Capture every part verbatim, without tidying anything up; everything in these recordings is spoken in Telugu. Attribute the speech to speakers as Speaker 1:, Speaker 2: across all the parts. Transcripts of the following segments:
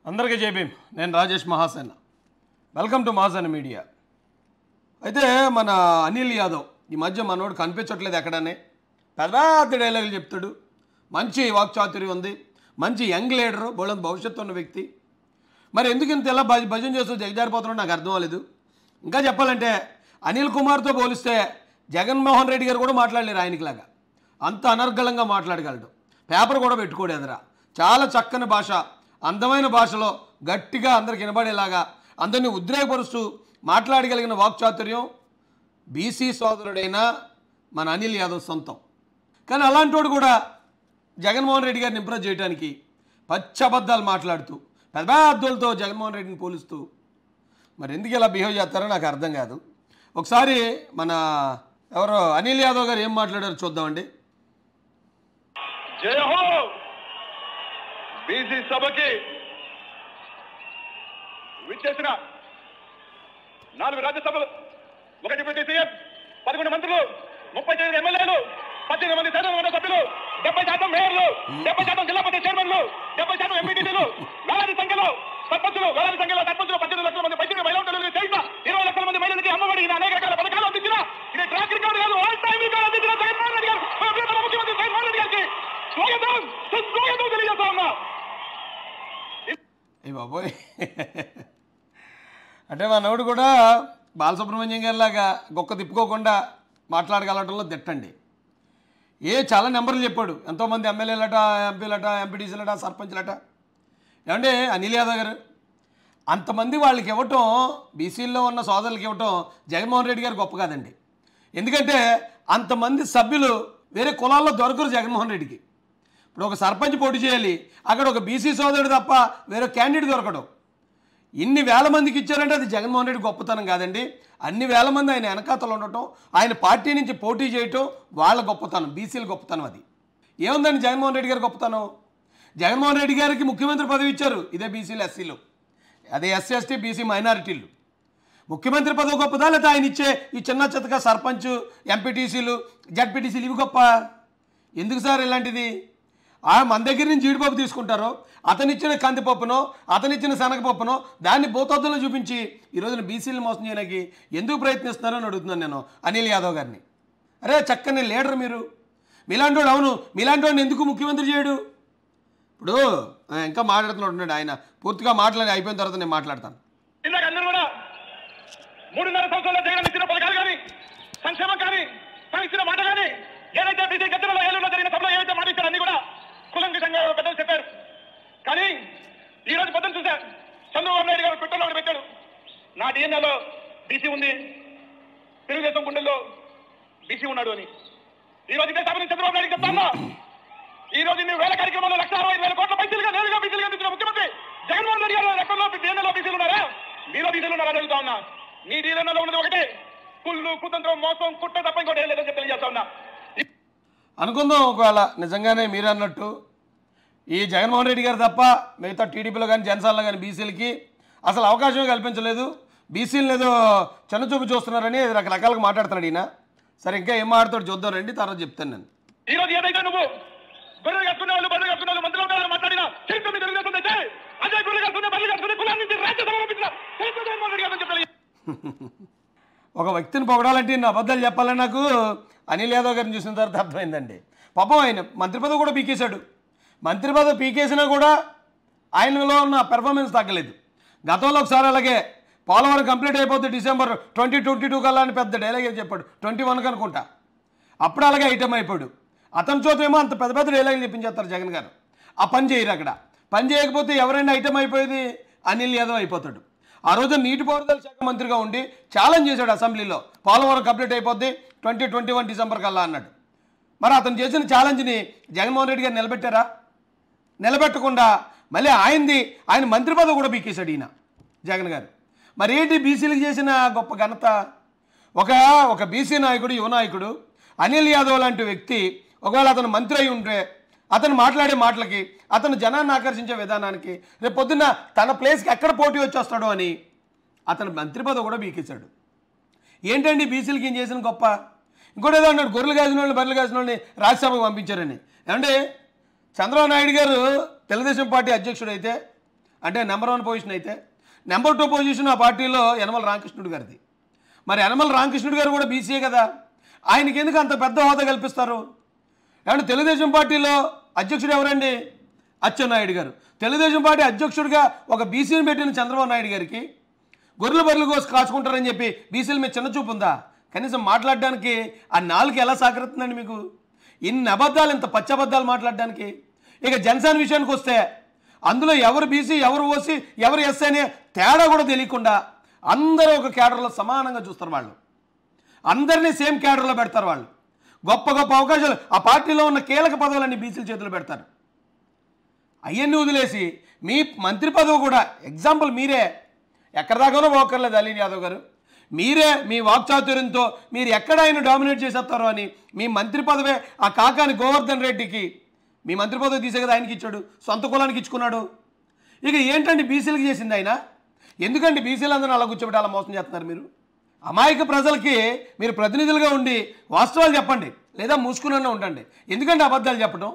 Speaker 1: అందరికీ జై భీమ్. నేను Rajesh Mahasena. Welcome to Mahasena media. అయితే మన అనిల్ యాదవ్ ఈ మధ్య మనోడు కనిపించట్లేదు ఎక్కడనే. పెద్ద పెద్ద డైలాగులు చెప్తాడు. మంచి వాక్చాతుర్యం ఉంది, మంచి యంగ్ లీడరు, బోళ్ళంత భవిష్యత్తు ఉన్న వ్యక్తి. మరి ఎందుకు ఇంత ఎలా భజ భజన చేస్తూ జగజారిపోతున్నాడు నాకు అర్థం అవ్వలేదు. ఇంకా చెప్పాలంటే అనిల్ కుమార్తో పోలిస్తే జగన్మోహన్ రెడ్డి గారు కూడా మాట్లాడలేరు ఆయనకిలాగా. అంత అనర్గళంగా మాట్లాడగలడు. పేపర్ కూడా పెట్టుకోడు ఎదురా. చాలా చక్కని భాష, అందమైన భాషలో గట్టిగా అందరికి వినబడేలాగా అందరినీ ఉద్రేకపరుస్తూ మాట్లాడగలిగిన వాక్చాతుర్యం బీసీ సోదరుడైన మన అనిల్ యాదవ్ సొంతం. కానీ అలాంటి వాడు కూడా జగన్మోహన్ రెడ్డి గారిని ఇంప్రెస్ చేయడానికి పచ్చబద్దాలు మాట్లాడుతూ పెద్ద పెద్దలతో జగన్మోహన్ రెడ్డిని పోలుస్తూ మరి ఎందుకు ఇలా బిహేవ్ చేస్తారో నాకు అర్థం కాదు. ఒకసారి మన ఎవరో అనిల్ యాదవ్ గారు ఏం మాట్లాడారో చూద్దామండి.
Speaker 2: జై హో బీసీ సభకి విచ్చేసిన నాలుగు రాజ్యసభలు, ఒక డిప్యూటీ సీఎం, పదకొండు మంత్రులు, ముప్పై తొమ్మిది ఎమ్మెల్యేలు, పద్దెనిమిది మంది శాసనసభ సభ్యులు, డెబ్బై శాతం మేయర్లు, డెబ్బై శాతం జిల్లా పరిషత్ చైర్మన్లు, డెబ్బై శాతం ఎంపీటీసీలు, వేలాది సంఖ్యలో సర్పంచులు, వేలాది సంఖ్యలో సర్పంచులు, పద్దెనిమిది లక్షల మంది పైన మహిళలు చేసిన ఇరవై లక్షల మంది మహిళలకి అమ్మఒడి అనేక రకాల పథకాలు అందించిన ఇది ట్రాక్ రికార్డు కాదు, ఆల్ టైమ్ రికార్డు అందించిన జగన్మోహన్ రెడ్డి గారు, ముఖ్యమంత్రి జగన్మోహన్ రెడ్డి గారికి స్వాగతం సుస్వాగతం తెలియజేస్తా ఉన్నా.
Speaker 1: ఏ బాబోయ్, అంటే మనోడు కూడా బాలసుబ్రహ్మణ్యం గారి లాగా గొక్క తిప్పుకోకుండా మాట్లాడగలటంలో తిట్టండి. ఏ చాలా నెంబర్లు చెప్పాడు. ఎంతోమంది ఎమ్మెల్యేలట, ఎంపీలట, ఎంపీటీసీలట, సర్పంచ్లట. ఏమంటే అనిల్ యాదవ్ గారు అంతమంది వాళ్ళకి ఇవ్వటం, బీసీల్లో ఉన్న సోదరులకి ఇవ్వటం జగన్మోహన్ రెడ్డి గారు గొప్ప కాదండి. ఎందుకంటే అంతమంది సభ్యులు వేరే కులాల్లో దొరకరు జగన్మోహన్ రెడ్డికి. ఇప్పుడు ఒక సర్పంచ్ పోటీ చేయాలి, అక్కడ ఒక బీసీ సోదరుడు తప్ప వేరే క్యాండిడేట్ దొరకడం. ఇన్ని వేల మందికి ఇచ్చారంటే అది జగన్మోహన్ రెడ్డి గొప్పతనం కాదండి. అన్ని వేల మంది ఆయన వెనకాతలు ఉండటం, ఆయన పార్టీ నుంచి పోటీ చేయటం వాళ్ళ గొప్పతనం, బీసీల గొప్పతనం. అది ఏముందండి జగన్మోహన్ రెడ్డి గారి గొప్పతనం? జగన్మోహన్ రెడ్డి గారికి ముఖ్యమంత్రి పదవి ఇచ్చారు, ఇదే బీసీలు, ఎస్సీలు, అదే ఎస్సీ ఎస్టీ బీసీ మైనారిటీలు. ముఖ్యమంత్రి పదవి గొప్పదా, లేదా ఆయన ఇచ్చే ఈ చిన్న చిత్తగా సర్పంచ్, ఎంపీటీసీలు, జడ్పీటీసీలు ఇవి గొప్ప? ఎందుకు సార్ ఇలాంటిది? మన దగ్గర నుంచి జీడిపప్పు తీసుకుంటారో, అతనిచ్చిన కందిపప్పునో, అతనిచ్చిన శనగపప్పునో దాన్ని భూతద్దులో చూపించి ఈరోజున బీసీలు మోసం చేయడానికి ఎందుకు ప్రయత్నిస్తున్నారని అడుగుతున్నాను నేను అనిల్ యాదవ్ గారిని. అరే చక్కని లీడర్ మీరు, మీలాంటి వాడు. అవును, మీలాంటి వాడిని ఎందుకు ముఖ్యమంత్రి చేయడు? ఇప్పుడు ఇంకా మాట్లాడుతున్నాడు ఆయన. పూర్తిగా మాట్లాడి అయిపోయిన తర్వాత నేను మాట్లాడతాను.
Speaker 2: మూడున్నర సంవత్సరాల్లో జగన్ ఇచ్చిన పథకాలు కానీ, సంక్షేమం కానీ, తను ఇచ్చిన మాట కానీ, ఏదైతే బీసీ గతంలో ఏలూరులో జరిగిన సభలో ఏదైతే మాట ఇచ్చారో అన్ని కూడా కులంకితంగా పెద్దలు చెప్పారు. కానీ ఈ రోజు పెద్దలు చూశారు, చంద్రబాబు నాయుడు గారు ట్విట్టర్లో పెట్టాడు, నా డిఎన్ఏలో బీసీ ఉంది, తెలుగుదేశం గుండెల్లో బీసీ ఉన్నాడు అని. ఈ రోజు ఇదే సభని చంద్రబాబు నాయుడు చెప్తాను, ఈ రోజు ఇన్ని వేల కార్యక్రమంలో లక్ష అరవై వేల కోట్ల పైసలుగా నేరుగా బీసీలుగా అందించిన ముఖ్యమంత్రి జగన్మోహన్ రెడ్డి గారు లెక్కల్లో డిఎన్ఏలో బీసీలు ఉన్నారా, మీలో బీసీలు ఉన్నారా అడుగుతా ఉన్నా. మీ డిఎన్ఏలో ఉన్నది ఒకటే కుళ్ళు, కుతంత్రం, మోసం, కుట్ర తప్ప ఇంకోటి ఏం లేదని చెప్పి తెలియజేస్తా ఉన్నా.
Speaker 1: అనుకుందాం ఒకవేళ నిజంగానే మీరు అన్నట్టు ఈ జగన్మోహన్ రెడ్డి గారు తప్ప మిగతా టీడీపీలో కానీ జనసేనలో కానీ బీసీలకి అసలు అవకాశమే కల్పించలేదు, బీసీలను ఏదో చిన్నచూపు చూస్తున్నారని రకరకాలుగా మాట్లాడుతున్నాడు ఈయన. సరే ఇంకా ఏం మాట్లాడుతాడు చూద్దాం రండి, తర్వాత చెప్తాను నేను.
Speaker 2: ఈ రోజు ఏదైతే నువ్వు బర్రెలు కట్టుకునే వాళ్ళు బర్రెలు కట్టుకునే వాళ్ళు మంత్రులు మాట్లాడినా చరిత్ర మీద తెలుగుతుందంటే అదే బర్రెలు కట్టుకునే బర్రెలు కట్టుకునే కులాన్ని నుంచి రాజ్యసభ పంపించిన చరిత్ర జగన్మోహన్ రెడ్డి గారు చెప్పాలి.
Speaker 1: ఒక వ్యక్తిని పొగడాలంటే ఇన్ని అబద్ధాలు చెప్పాలని నాకు అనిల్ యాదవ్ గారిని చూసిన తర్వాత అర్థమైందండి. పాపం ఆయన మంత్రి పదవి కూడా పీకేశాడు. మంత్రి పదవి పీకేసినా కూడా ఆయనలో ఉన్న పెర్ఫార్మెన్స్ తగ్గలేదు. గతంలో ఒకసారి అలాగే పోలవరం కంప్లీట్ అయిపోతే డిసెంబర్ ట్వంటీ ట్వంటీ టూ కల్లా అని పెద్ద డైలాగ్ చెప్పాడు, ట్వంటీ వన్కి అనుకుంటా. అప్పుడు అలాగే ఐటమ్ అయిపోయాడు. అతని చోతేమో అంత పెద్ద పెద్ద డైలాగులు చెప్పించేస్తారు జగన్ గారు. ఆ పని చేయరు. అక్కడ పని చేయకపోతే ఎవరైనా ఐటమ్ అయిపోయేది అనిల్ యాదవ్ అయిపోతాడు. ఆ రోజు నీటిపారుదల శాఖ మంత్రిగా ఉండి ఛాలెంజ్ చేశాడు అసెంబ్లీలో, పోలవరం కంప్లీట్ అయిపోద్ది ట్వంటీ ట్వంటీ వన్ డిసెంబర్ కల్లా అన్నాడు. మరి అతను చేసిన ఛాలెంజ్ని జగన్మోహన్ రెడ్డి గారు నిలబెట్టారా? నిలబెట్టకుండా మళ్ళీ ఆయనది ఆయన మంత్రి పదవి కూడా పీకేశాడు ఈయన జగన్ గారు. మరి ఏంటి బీసీలకు చేసిన గొప్ప ఘనత? ఒక ఒక బీసీ నాయకుడు, యువ నాయకుడు అనిల్ యాదవ్ లాంటి వ్యక్తి ఒకవేళ అతను మంత్రి అయి ఉంటే అతను మాట్లాడే మాటలకి, అతను జనాన్ని ఆకర్షించే విధానానికి రేపు పొద్దున్న తన ప్లేస్కి ఎక్కడ పోటీ వచ్చేస్తాడో అని అతను మంత్రి పదవి కూడా పీకేశాడు. ఏంటండి బీసీలకి ఏం చేసిన గొప్ప? ఇంకోటి ఏదో అన్నాడు, గొర్రెలు కాసిన వాళ్ళని బర్రెలు కాసిన వాళ్ళని రాజ్యసభకు పంపించారని. ఏమంటే చంద్రబాబు నాయుడు గారు తెలుగుదేశం పార్టీ అధ్యక్షుడైతే అంటే నెంబర్ వన్ పొజిషన్ అయితే నెంబర్ టూ పొజిషన్ ఆ పార్టీలో యనమల రామకృష్ణుడు గారిది. మరి యనమల రామకృష్ణుడు గారు కూడా బీసీఏ కదా, ఆయనకి ఎందుకు అంత పెద్ద హోదా కల్పిస్తారు? ఏమంటే తెలుగుదేశం పార్టీలో అధ్యక్షుడు ఎవరండి? అచ్చెన్నాయుడు గారు. తెలుగుదేశం పార్టీ అధ్యక్షుడిగా ఒక బీసీని పెట్టిన చంద్రబాబు నాయుడు గారికి గొర్రెల బర్రెలు కోసి కాచుకుంటారని చెప్పి బీసీల మీద చిన్న చూపు ఉందా? కనీసం మాట్లాడడానికి ఆ నాలుగు ఎలా సహకరిస్తుందండి మీకు? ఇన్ని అబద్ధాలు, ఇంత పచ్చి అబద్ధాలు మాట్లాడడానికి. ఇక జనసేన విషయానికి వస్తే అందులో ఎవరు బీసీ, ఎవరు ఓసీ, ఎవరు ఎస్సీ అనే తేడా కూడా తెలియకుండా అందరూ ఒక క్యాడర్లో సమానంగా చూస్తారు. వాళ్ళు అందరినీ సేమ్ క్యాడర్లో పెడతారు. వాళ్ళు గొప్ప గొప్ప అవకాశాలు ఆ పార్టీలో ఉన్న కీలక పదవులన్నీ బీసీల చేతులు పెడతారు. అవన్నీ వదిలేసి మీ మంత్రి పదవి కూడా ఎగ్జాంపుల్ మీరే ఎక్కడ దాకానో పోకర్లేదు అలీన్ యాదవ్ గారు. మీరే మీ వాక్చాతుర్యంతో మీరు ఎక్కడ ఆయన డామినేట్ చేసేస్తారో అని మీ మంత్రి పదవే ఆ కాకాని గోవర్ధన్ రెడ్డికి మీ మంత్రి పదవి తీసే కదా ఆయనకి ఇచ్చాడు, సొంత కులానికి ఇచ్చుకున్నాడు. ఇక ఏంటండి బీసీలకు చేసింది ఆయన? ఎందుకండి బీసీలు అందరూ అలా కూర్చోబెట్టి అలా మోసం చేస్తున్నారు మీరు? అమాయక ప్రజలకి మీరు ప్రతినిధులుగా ఉండి వాస్తవాలు చెప్పండి, లేదా మూసుకున్న ఉండండి. ఎందుకంటే అబద్ధాలు చెప్పడం?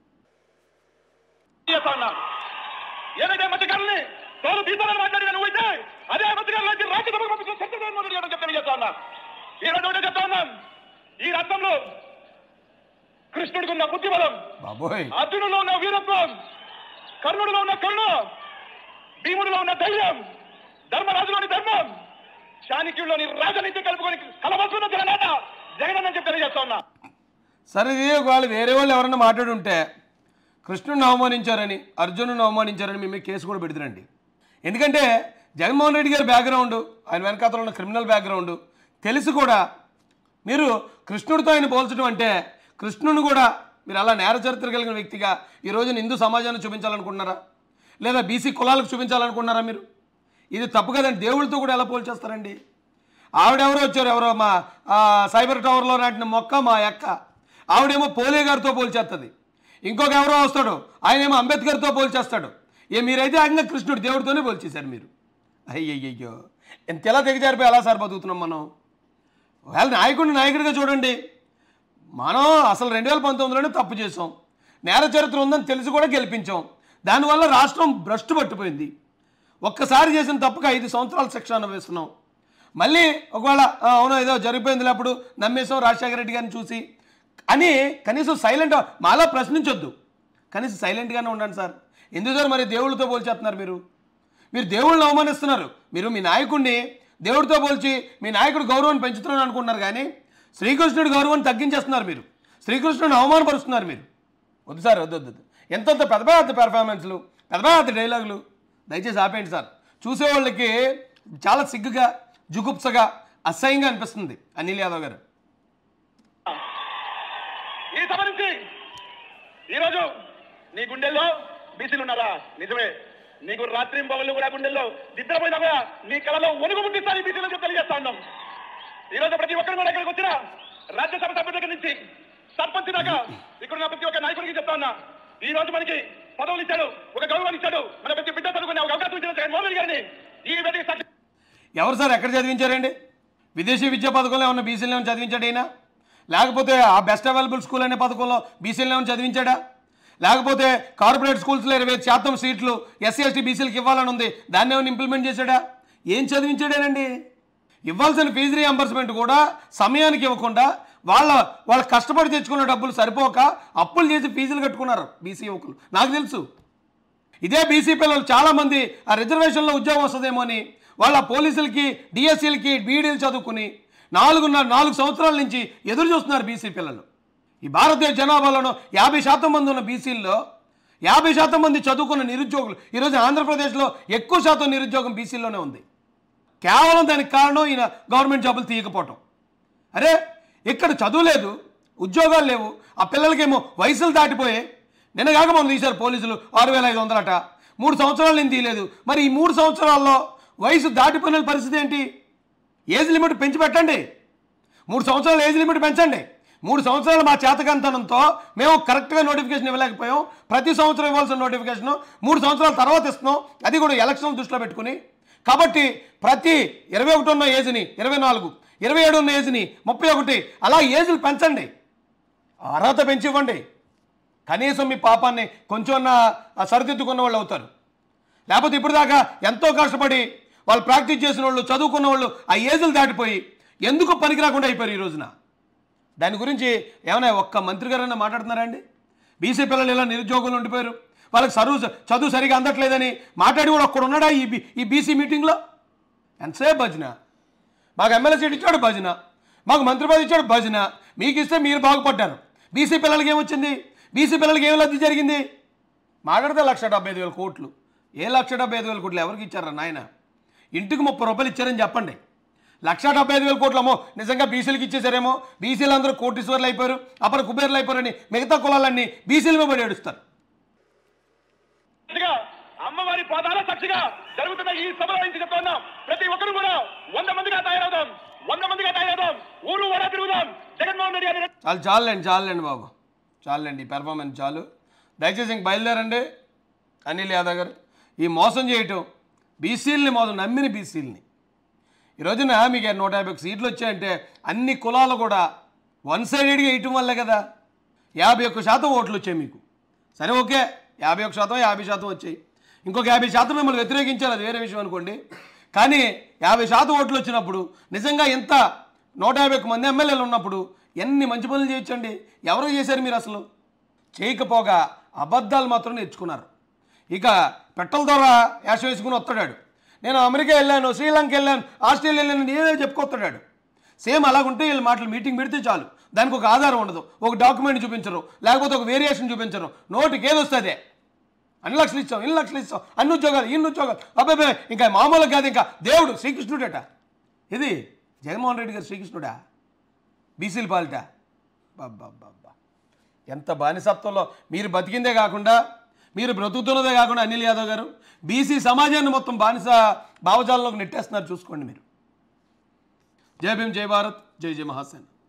Speaker 2: ఏదైతే మధ్యకాలని తోలు బీసీలను మాట్లాడిన నువ్వైతే అదే మధ్యకాలంలోకి రాజ్యసభకు పంపించిన చర్చ జగన్మోహన్ రెడ్డి గారు చెప్తాను చెప్తా ఉన్నా. ఈ రోజు ఒకటే చెప్తా ఉన్నాం, ఈ రాష్ట్రంలో కృష్ణుడికి ఉన్న బుద్ధి బలం, అర్జునులో ఉన్న వీరత్వం, కర్ణుడిలో ఉన్న కరుణ, భీముడిలో ఉన్న ధైర్యం, ధర్మరాజులోని ధర్మం, చాణక్యుల్లోని రాజనీతి కలుపుకొని కలవలసిన జగన్నాథ జగన్ అని చెప్పి తెలియజేస్తా ఉన్నా.
Speaker 1: సరే, ఇది ఒకవేళ వేరే వాళ్ళు ఎవరైనా మాట్లాడి ఉంటే కృష్ణుడిని అవమానించారని, అర్జునుడిని అవమానించారని మేము కేసు కూడా పెడుతురండి. ఎందుకంటే జగన్మోహన్ రెడ్డి గారి బ్యాక్గ్రౌండ్, ఆయన వెనకాతలో ఉన్న క్రిమినల్ బ్యాక్గ్రౌండ్ తెలిసి కూడా మీరు కృష్ణుడితో ఆయన పోల్చడం అంటే కృష్ణుని కూడా మీరు అలా నేర చరిత్ర కలిగిన వ్యక్తిగా ఈ రోజున హిందూ సమాజాన్ని చూపించాలనుకుంటున్నారా, లేదా బీసీ కులాలకు చూపించాలనుకుంటున్నారా మీరు? ఇది తప్పు కదండి. దేవుళ్ళతో కూడా ఎలా పోల్చేస్తారండి? ఆవిడెవరో వచ్చారు, ఎవరో మా సైబర్ టవర్లో నాటిన మొక్క మా అక్క, ఆవిడేమో పోలే గారితో పోల్చేస్తుంది. ఇంకొక ఎవరో వస్తాడు, ఆయనేమో అంబేద్కర్తో పోల్చేస్తాడు. ఏ మీరైతే ఏకంగా కృష్ణుడు దేవుడితోనే పోల్చేశారు మీరు. అయ్యయ్యో, ఎంతెలా దిగజారిపోయి ఎలా సార్ బతుకుతున్నాం మనం? ఒకవేళ నాయకుడిని నాయకుడిగా చూడండి. మనం అసలు రెండు వేల పంతొమ్మిదిలోనే తప్పు చేసాం, నేర చరిత్ర ఉందని తెలిసి కూడా గెలిపించాం. దానివల్ల రాష్ట్రం భ్రష్టు పట్టిపోయింది. ఒక్కసారి చేసిన తప్పుగా ఐదు సంవత్సరాల శిక్ష అనుభవిస్తున్నాం. మళ్ళీ ఒకవేళ అవునో ఏదో జరిగిపోయింది అప్పుడు నమ్మేసాం రాజశేఖర రెడ్డి గారిని చూసి అని కనీసం సైలెంట్ మాలా ప్రశ్నించొద్దు, కనీసం సైలెంట్గానే ఉండండి సార్. ఎందుకు సార్ మరి దేవుళ్ళతో పోల్చేస్తున్నారు మీరు? మీరు దేవుళ్ళని అవమానిస్తున్నారు. మీరు మీ నాయకుడిని దేవుడితో పోల్చి మీ నాయకుడు గౌరవాన్ని పెంచుతున్నాను అనుకుంటున్నారు, కానీ శ్రీకృష్ణుడి గౌరవాన్ని తగ్గించేస్తున్నారు. మీరు శ్రీకృష్ణుడిని అవమానపరుస్తున్నారు. మీరు వద్దు సార్, వద్దు వద్దు. ఎంతంత పెద్ద పెద్ద పెర్ఫార్మెన్స్లు, పెద్ద పెద్ద డైలాగులు దయచేసి ఆపేయండి సార్. చూసేవాళ్ళకి చాలా సిగ్గుగా, జుగుప్సగా, అసహ్యంగా అనిపిస్తుంది. అనిల్ యాదవ్ గారు,
Speaker 2: ఈ సభ నుంచి ఈరోజు నీ గుండెల్లో బీసీలు ఉన్నారా? నిజమే. నీకు రాత్రి బొమ్మలు కూడా గుండెల్లో నిద్రపోయినా కూడా నీ కళలో ఒనుగు పుట్టిస్తా ఈ బీసీలు తెలియజేస్తా ఉన్నాం. ఈరోజు ప్రతి ఒక్కరు కూడా ఇక్కడికి వచ్చిన రాజ్యసభ సభ్యుల దగ్గర నుంచి సర్పంచ్ దాకా ఇక్కడ ప్రతి ఒక్క నాయకుడికి చెప్తా ఉన్నా, ఈ రోజు మనకి పదవులు ఇచ్చాడు, ఒక గౌరవాన్ని ఇచ్చాడు, మన ప్రతి బిడ్డ చదువుకునే ఒక అవకాశం ఇచ్చిన జగన్మోహన్ రెడ్డి గారిని ఈ వ్యక్తి
Speaker 1: ఎవరు సార్ ఎక్కడ చదివించారండి? విదేశీ విద్యా పథకంలో ఏమన్నా బీసీలు ఏమైనా చదివించాడు అయినా? లేకపోతే ఆ బెస్ట్ అవైలబుల్ స్కూల్ అనే పథకంలో బీసీలు ఏమైనా చదివించాడా? లేకపోతే కార్పొరేట్ స్కూల్స్లో ఇరవై శాతం సీట్లు ఎస్సీ ఎస్టీ బీసీలకు ఇవ్వాలని ఉంది, దాన్ని ఏమైనా ఇంప్లిమెంట్ చేశాడా? ఏం చదివించాడేనండి? ఇవ్వాల్సిన ఫీజు రీఎంబర్స్మెంట్ కూడా సమయానికి ఇవ్వకుండా వాళ్ళ వాళ్ళ కష్టపడి తెచ్చుకున్న డబ్బులు సరిపోక అప్పులు చేసి ఫీజులు కట్టుకున్నారు బీసీ యువకులు. నాకు తెలుసు. ఇదే బీసీ పిల్లలు చాలామంది ఆ రిజర్వేషన్లో ఉద్యోగం వస్తుందేమో అని వాళ్ళ పోలీసులకి, డిఎస్సీలకి, బీఈడీలు చదువుకుని నాలుగున్నర నాలుగు సంవత్సరాల నుంచి ఎదురు చూస్తున్నారు బీసీ పిల్లలు. ఈ భారతదేశ జనాభాలోనూ యాభై శాతం మంది ఉన్న బీసీల్లో యాభై శాతం మంది చదువుకున్న నిరుద్యోగులు. ఈరోజు ఆంధ్రప్రదేశ్లో ఎక్కువ శాతం నిరుద్యోగం బీసీల్లోనే ఉంది. కేవలం దానికి కారణం ఈయన గవర్నమెంట్ జాబులు తీయకపోవటం. అరే, ఇక్కడ చదువు లేదు, ఉద్యోగాలు లేవు, ఆ పిల్లలకేమో వయసులు దాటిపోయే. నిన్నగాక మనం తీశారు పోలీసులు ఆరు వేల ఐదు వందలట. మూడు సంవత్సరాలు నేను తీయలేదు. మరి ఈ మూడు సంవత్సరాల్లో వయసు దాటిపోయిన పరిస్థితి ఏంటి? ఏజ్ లిమిట్ పెంచి పెట్టండి. మూడు సంవత్సరాలు ఏజ్ లిమిట్ పెంచండి. మూడు సంవత్సరాలు మా చేతకంతనంతో మేము కరెక్ట్గా నోటిఫికేషన్ ఇవ్వలేకపోయాం. ప్రతి సంవత్సరం ఇవ్వాల్సిన నోటిఫికేషన్ మూడు సంవత్సరాల తర్వాత ఇస్తున్నాం, అది కూడా ఎలక్షన్ దృష్టిలో పెట్టుకుని. కాబట్టి ప్రతి ఇరవై ఒకటి ఉన్న ఏజ్ని ఇరవై నాలుగు, ఇరవై ఏడు ఉన్న ఏజ్ని ముప్పై ఒకటి, అలా ఏజ్లు పెంచండి, అర్హత పెంచివ్వండి. కనీసం మీ పాపాన్ని కొంచెం సరిదిద్దుకున్న వాళ్ళు అవుతారు. లేకపోతే ఇప్పుడు దాకా ఎంతో కష్టపడి వాళ్ళు ప్రాక్టీస్ చేసిన వాళ్ళు చదువుకున్న వాళ్ళు ఆ ఏజ్లు దాటిపోయి ఎందుకు పనికి రాకుండా అయిపోయారు ఈ రోజున? దాని గురించి ఏమైనా ఒక్క మంత్రి గారైనా మాట్లాడుతున్నారా అండి? బీసీ పిల్లలు ఇలా నిరుద్యోగులు ఉండిపోయారు, వాళ్ళకి చదువు చదువు సరిగా అందట్లేదని మాట్లాడి కూడా ఒక్కడు ఉన్నాడా ఈ ఈ బీసీ మీటింగ్లో? ఎంతసేపు భజన. మాకు ఎమ్మెల్యే సీట్ ఇచ్చాడు భజన, మాకు మంత్రి పదవి ఇచ్చాడు భజన. మీకు ఇస్తే మీరు బాగుపడ్డారు. బీసీ పిల్లలకి ఏమొచ్చింది? బీసీ పిల్లలకి ఏం లబ్ధి జరిగింది? మాట్లాడితే లక్ష డెబ్బై ఐదు వేల కోట్లు. ఏ లక్ష డెబ్బై ఐదు వేల కోట్లు ఎవరికి ఇచ్చారా నాయన? ఇంటికి ముప్పై రూపాయలు ఇచ్చారని చెప్పండి. లక్ష డెబ్బై ఐదు వేల కోట్లమో నిజంగా బీసీలకు ఇచ్చేసారేమో, బీసీలు అందరూ కోటీశ్వర్లు అయిపోయారు, అప్పుడు కుబేర్లు అయిపోయారని మిగతా కులాలన్నీ బీసీల మీద పడి ఏడుస్తారు.
Speaker 2: అమ్మవారి పాదాల సాక్షిగా జరుగుతున్న ఈ సభలో నుంచి చెప్తున్నాం, ప్రతి ఒక్కరు కూడా వంద మందిగా తయారవుదాం, వంద మందిగా తయారవుదాం, ఊరు వరా తిరుగుదాం. జగన్మోహన్ రెడ్డి గారి
Speaker 1: చాలు చాలండి చాలండి బాబు, చాలండి పెర్ఫార్మెన్స్ చాలు. దయచేసి ఇంక బయలుదేరండి. అనిల్ యాదవ్ గారు, ఈ మోసం చేయటం, బీసీలని మోసం, నమ్మిన బీసీలని ఈ రోజున మీకు నూట యాభై ఒక్క సీట్లు వచ్చాయంటే అన్ని కులాలు కూడా వన్ సైడెడ్గా వేయటం వల్లే కదా యాభై ఒక్క శాతం ఓట్లు వచ్చాయి మీకు. సరే ఓకే, యాభై ఒక్క శాతం యాభై శాతం వచ్చాయి, ఇంకొక యాభై శాతం మిమ్మల్ని వ్యతిరేకించారు, అది వేరే విషయం అనుకోండి. కానీ యాభై శాతం ఓట్లు వచ్చినప్పుడు నిజంగా ఎంత నూట యాభై ఒక్క మంది ఎమ్మెల్యేలు ఉన్నప్పుడు ఎన్ని మంచి పనులు చేయొచ్చండి? ఎవరు చేశారు మీరు? అసలు చేయకపోగా అబద్ధాలు మాత్రం నేర్చుకున్నారు. ఇక పెట్టల ద్వారా యాష వేసుకుని వస్తాడాడు, నేను అమెరికా వెళ్ళాను, శ్రీలంక వెళ్ళాను, ఆస్ట్రేలియా వెళ్ళాను, నేనే చెప్పుకొస్తాడాడు. సేమ్ అలాగుంటే వీళ్ళు మాటలు మీటింగ్ పెడితే చాలు, దానికి ఒక ఆధారం ఉండదు, ఒక డాక్యుమెంట్ చూపించరు, లేకపోతే ఒక వేరియేషన్ చూపించరు, నోటికి ఏది వస్తుంది అన్ని లక్షలు ఇస్తాం, ఇన్ని లక్షలు ఇస్తాం, అన్ని ఉద్యోగాలు ఇన్ని ఉద్యోగాలు, అబ్బాయి ఇంకా మామూలుగా కాదు, ఇంకా దేవుడు శ్రీకృష్ణుడట. ఇది జగన్మోహన్ రెడ్డి గారు శ్రీకృష్ణుడా? బీసీల పాలిట బాబ్బా, ఎంత బానిసత్వంలో మీరు బతికిందే కాకుండా, మీరు బ్రతుకుతున్నదే కాకుండా అనిల్ యాదవ్ గారు బీసీ సమాజాన్ని మొత్తం బానిస భావజాలంలోకి నెట్టేస్తున్నారు. చూసుకోండి మీరు. జై భీమ్, జై భారత్, జై జై మహాసేన.